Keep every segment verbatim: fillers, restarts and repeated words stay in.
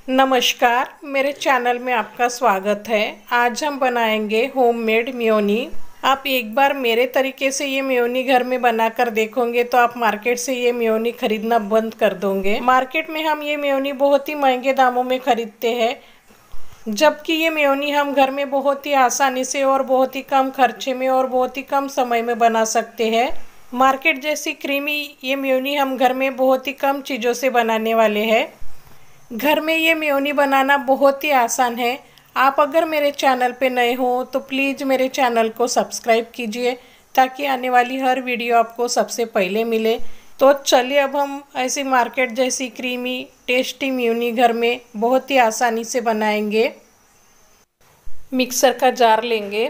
नमस्कार, मेरे चैनल में आपका स्वागत है। आज हम बनाएंगे होममेड मेयोनी। आप एक बार मेरे तरीके से ये मेयोनी घर में बनाकर देखोगे तो आप मार्केट से ये मेयोनी खरीदना बंद कर दोगे। मार्केट में हम ये मेयोनी बहुत ही महंगे दामों में खरीदते हैं, जबकि ये मेयोनी हम घर में बहुत ही आसानी से और बहुत ही कम खर्चे में और बहुत ही कम समय में बना सकते हैं। मार्केट जैसी क्रीमी ये मेयोनी हम घर में बहुत ही कम चीज़ों से बनाने वाले हैं। घर में ये मेयोनी बनाना बहुत ही आसान है। आप अगर मेरे चैनल पे नए हो तो प्लीज़ मेरे चैनल को सब्सक्राइब कीजिए ताकि आने वाली हर वीडियो आपको सबसे पहले मिले। तो चलिए अब हम ऐसी मार्केट जैसी क्रीमी टेस्टी मेयोनी घर में बहुत ही आसानी से बनाएंगे। मिक्सर का जार लेंगे,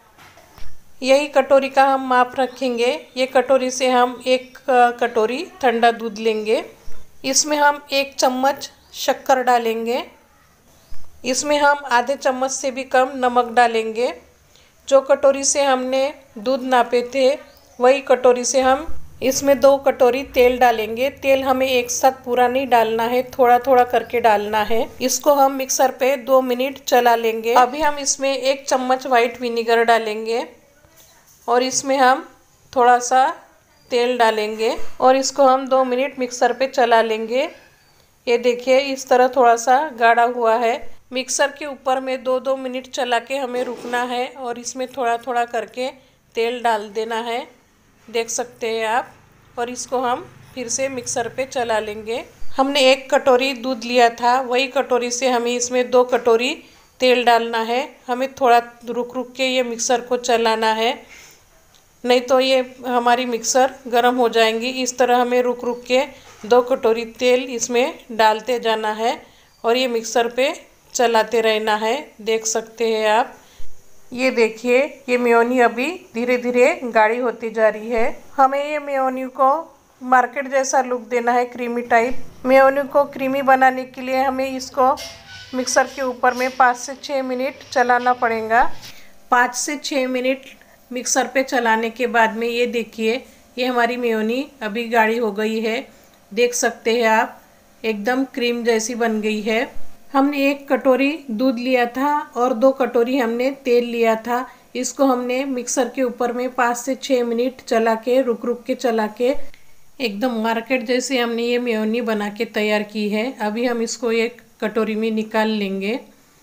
यही कटोरी का हम माप रखेंगे। ये कटोरी से हम एक कटोरी ठंडा दूध लेंगे। इसमें हम एक चम्मच शक्कर डालेंगे। इसमें हम आधे चम्मच से भी कम नमक डालेंगे। जो कटोरी से हमने दूध नापे थे वही कटोरी से हम इसमें दो कटोरी तेल डालेंगे। तेल हमें एक साथ पूरा नहीं डालना है, थोड़ा थोड़ा करके डालना है। इसको हम मिक्सर पे दो मिनट चला लेंगे। अभी हम इसमें एक चम्मच वाइट विनीगर डालेंगे और इसमें हम थोड़ा सा तेल डालेंगे और इसको हम दो मिनट मिक्सर पे चला लेंगे। ये देखिए इस तरह थोड़ा सा गाढ़ा हुआ है। मिक्सर के ऊपर में दो दो मिनट चला के हमें रुकना है और इसमें थोड़ा थोड़ा करके तेल डाल देना है, देख सकते हैं आप। और इसको हम फिर से मिक्सर पे चला लेंगे। हमने एक कटोरी दूध लिया था, वही कटोरी से हमें इसमें दो कटोरी तेल डालना है। हमें थोड़ा रुक रुक के ये मिक्सर को चलाना है, नहीं तो ये हमारी मिक्सर गर्म हो जाएंगी। इस तरह हमें रुक रुक के दो कटोरी तेल इसमें डालते जाना है और ये मिक्सर पे चलाते रहना है, देख सकते हैं आप। ये देखिए ये मेयोनी अभी धीरे धीरे गाढ़ी होती जा रही है। हमें ये मेयोनी को मार्केट जैसा लुक देना है, क्रीमी टाइप। मेयोनी को क्रीमी बनाने के लिए हमें इसको मिक्सर के ऊपर में पाँच से छः मिनट चलाना पड़ेगा। पाँच से छः मिनट मिक्सर पे चलाने के बाद में ये देखिए ये हमारी मेयोनी अभी गाढ़ी हो गई है, देख सकते हैं आप। एकदम क्रीम जैसी बन गई है। हमने एक कटोरी दूध लिया था और दो कटोरी हमने तेल लिया था। इसको हमने मिक्सर के ऊपर में पाँच से छः मिनट चला के रुक रुक के चला के एकदम मार्केट जैसे हमने ये मेयोनी बना के तैयार की है। अभी हम इसको एक कटोरी में निकाल लेंगे।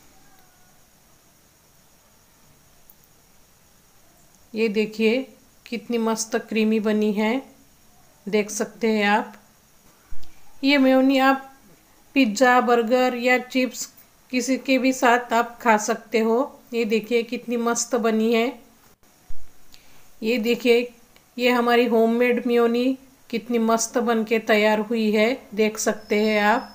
ये देखिए कितनी मस्त क्रीमी बनी है, देख सकते हैं आप। ये मेयोनी आप पिज़्ज़ा, बर्गर या चिप्स किसी के भी साथ आप खा सकते हो। ये देखिए कितनी मस्त बनी है। ये देखिए ये हमारी होममेड मेयोनी कितनी मस्त बन के तैयार हुई है, देख सकते हैं आप।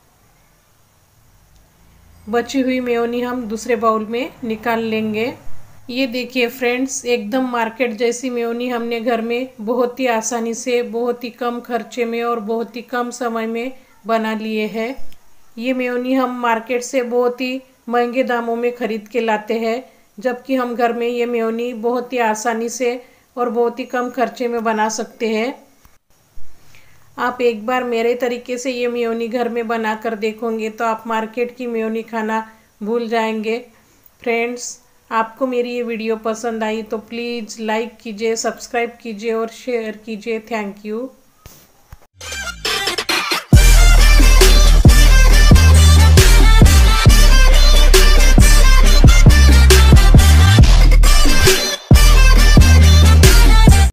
बची हुई मेयोनी हम दूसरे बाउल में निकाल लेंगे। ये देखिए फ्रेंड्स, एकदम मार्केट जैसी मेयोनी हमने घर में बहुत ही आसानी से, बहुत ही कम खर्चे में और बहुत ही कम समय में बना लिए हैं। ये मेयोनी हम मार्केट से बहुत ही महंगे दामों में ख़रीद के लाते हैं, जबकि हम घर में ये मेयोनी बहुत ही आसानी से और बहुत ही कम खर्चे में बना सकते हैं। आप एक बार मेरे तरीके से ये मेयोनी घर में बना कर देखोगे तो आप मार्केट की मेयोनी खाना भूल जाएंगे। फ्रेंड्स, आपको मेरी ये वीडियो पसंद आई तो प्लीज़ लाइक कीजिए, सब्सक्राइब कीजिए और शेयर कीजिए। Thank you.